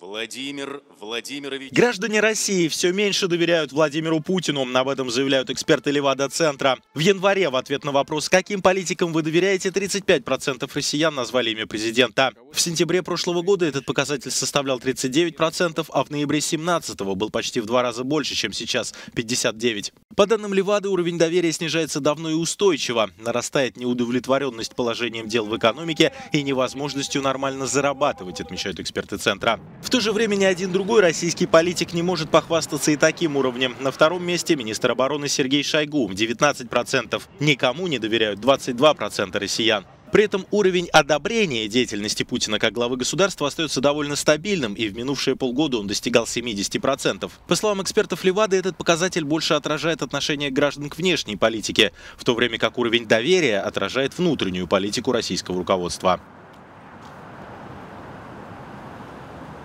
Владимир Владимирович. Граждане России все меньше доверяют Владимиру Путину. Об этом заявляют эксперты Левада-центра. В январе в ответ на вопрос, каким политикам вы доверяете, 35% россиян назвали имя президента. В сентябре прошлого года этот показатель составлял 39%, а в ноябре 2017-го был почти в 2 раза больше, чем сейчас – 59%. По данным Левады, уровень доверия снижается давно и устойчиво. Нарастает неудовлетворенность положением дел в экономике и невозможностью нормально зарабатывать, отмечают эксперты центра. В то же время ни один другой российский политик не может похвастаться и таким уровнем. На втором месте министр обороны Сергей Шойгу – 19%. Никому не доверяют 22% россиян. При этом уровень одобрения деятельности Путина как главы государства остается довольно стабильным, и в минувшие полгода он достигал 70%. По словам экспертов Левады, этот показатель больше отражает отношение граждан к внешней политике, в то время как уровень доверия отражает внутреннюю политику российского руководства.